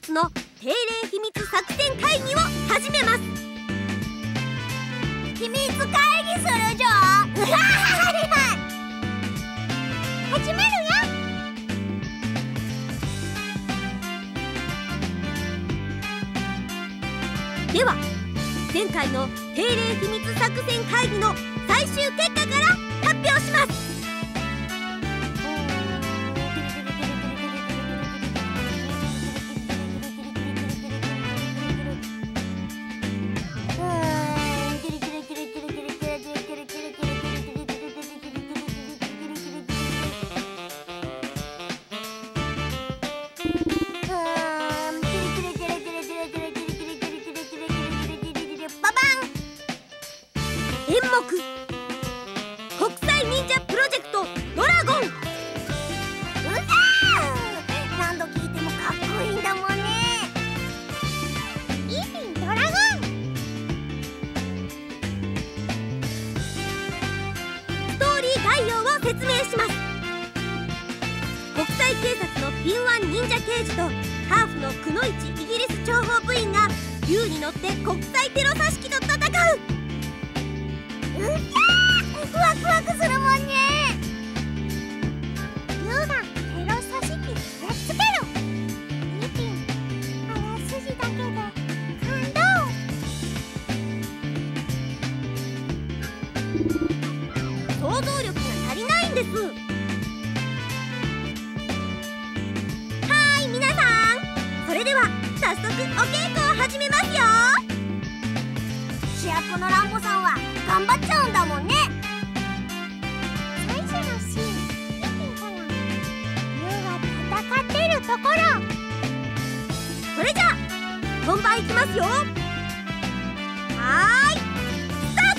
日の定例秘密作戦会議を始めます。 秘密会議するじゃん始めるよ。 では前回の定例秘密作戦会議の最終結果から発表します。演目国際忍者プロジェクトドラゴン。 何度聞いてもかっこいいんだもんね。イーピンドラゴン。 ストーリー概要を説明します。国際警察の敏腕忍者刑事とハーフのくのいちイギリス諜報部員が竜に乗って国際テロ組織と戦う。 ワクワクするもんね。竜がテロ組織やっつける。イーピンあらすじだけで感動。 想像力が足りないんです。はーい皆さん、それでは早速お稽古を始めますよ。 主役のランボさんは頑張っちゃうんだもんね。最初のシーン見てほら、竜が戦ってるところ。 それじゃあ本番いきますよ。はーいスタート。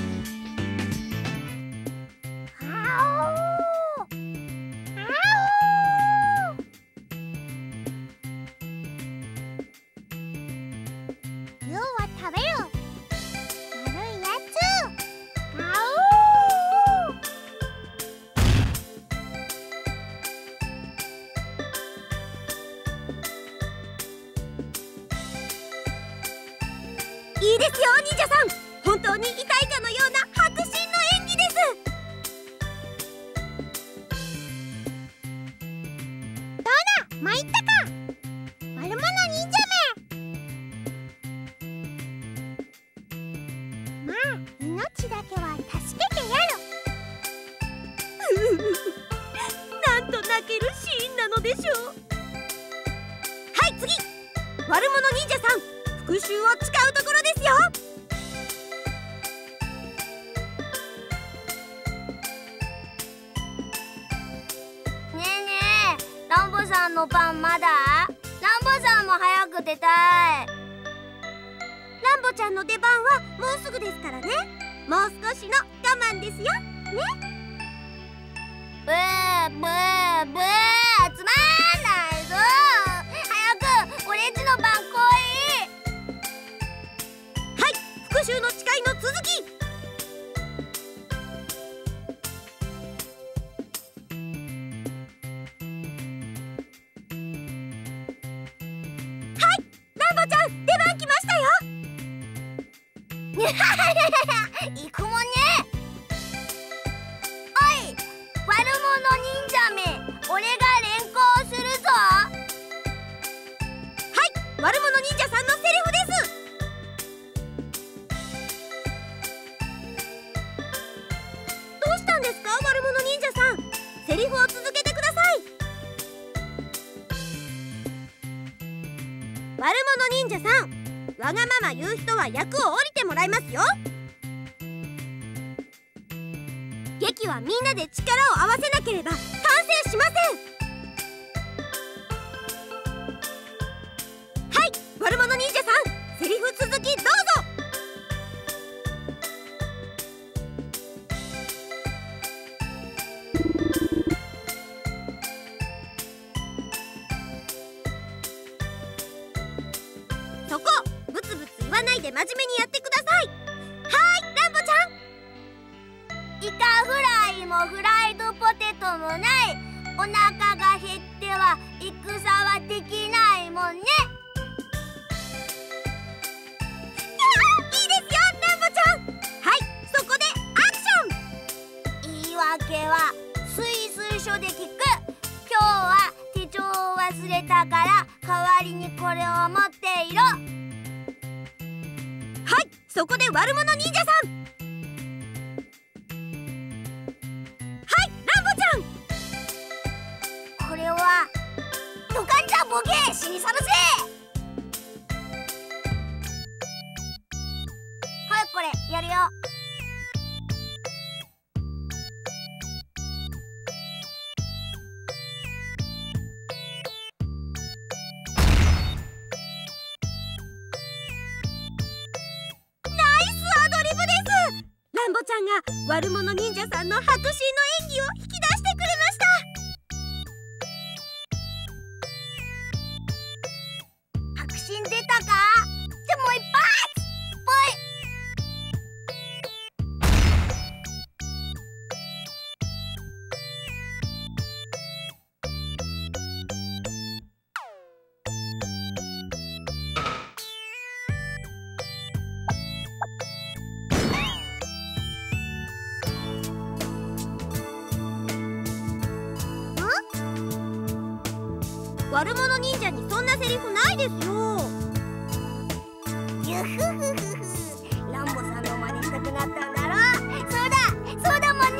あおーあおー。竜は食べる。悪いやつ。あおー。 いいですよ忍者さん、本当に痛いかのような迫真の演技です。 どうだ参ったか悪者忍者め。まあ命だけは助けてやる。 なんと泣けるシーンなのでしょう。はい次、悪者忍者さん、復讐を誓うところですよ。 ねえねえ、ランボさんのパンまだ？ランボさんも早く出たい。 ランボちゃんの出番はもうすぐですからね。もう少しの我慢ですよね。 ブーブーブー、つまんないぞ。早くオレンジのパン来い。 はい、復讐の誓いの続き。はい、ランボちゃん出番来ましたよ。 行くもんね。おい、悪者忍者め、俺が連行するぞ。 はい、悪者忍者さんのセリフです。どうしたんですか悪者忍者さん、セリフを続けてください。悪者忍者さん、わがまま言う人は役を降りてもらいますよ。劇はみんなで力を合わせなければ完成しません。はい、悪者忍者さん、セリフ続きどうぞ。そこブツブツ言わないで真面目にやってください。はーい、ランボちゃん。 イカフライもフライドポテトもない。お腹が減っては戦はできないもんね。 そこで悪者忍者さん。はい、ランボちゃん。 これはドカンちゃんボケ死にさらせ。はい、これやるよ。 ランボちゃんが悪者忍者さんの迫真の演技を引き出してくれました。 迫真出たか？じゃあもう一発ぽ悪者忍者にそんなセリフないですよ。 ゆふふふふ、ランボさんの真似したくなったんだろ。そうだもんね。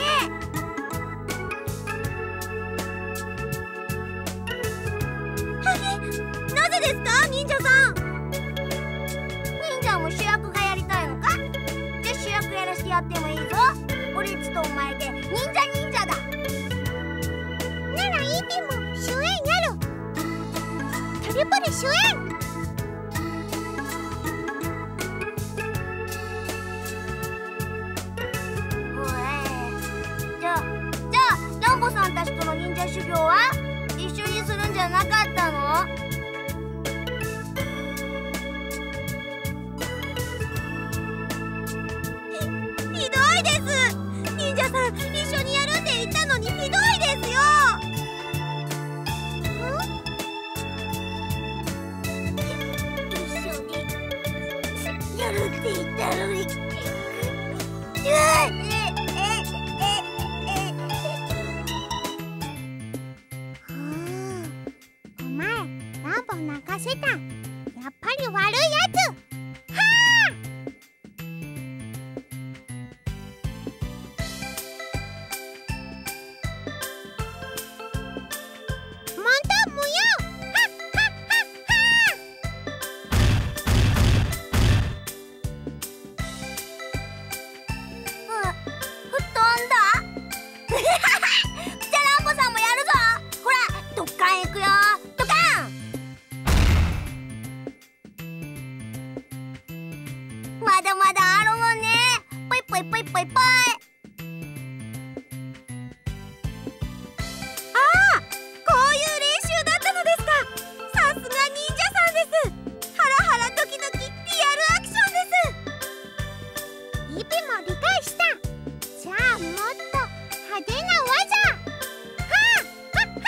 なぜですか、忍者さん。 忍者も主役がやりたいのか？じゃあ主役やらしてやってもいいぞ。俺っちとお前で忍者だ。ならイピも主演やる。トリプル主演。じゃあランボさんたちとの忍者修行は一緒にするんじゃなかったの？ ひどいです。忍者さん一緒にやるって言ったのにひどいですよ。 やるって言ったのに。お前、ランボ泣かせた。やっぱり悪いやつ。はあ。モンタン無用。まだまだあるもんね。ぽいぽいぽいぽいぽい。 ああ、こういう練習だったのですか。さすが忍者さんです。ハラハラドキドキリアルアクションです。 イピも理解した。じゃあもっと派手な技。はあはっは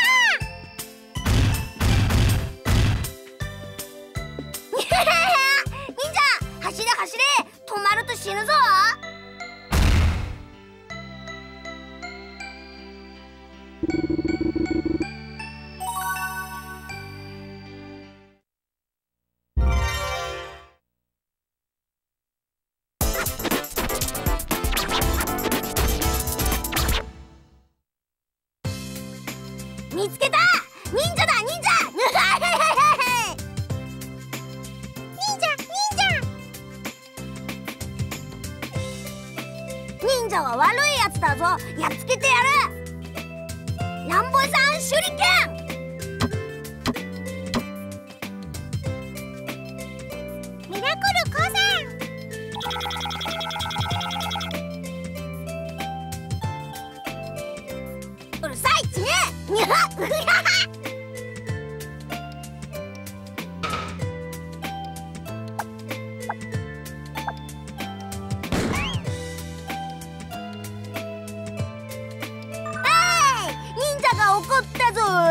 忍者走れ走れ。止まると死ぬぞ。見つけた。忍者だ忍者。忍者は悪いやつだぞ。やっつけてやる。ランボさん手裏剣。ミラクル光線。うるさいちね。にゃっうやは。怒ったぞ。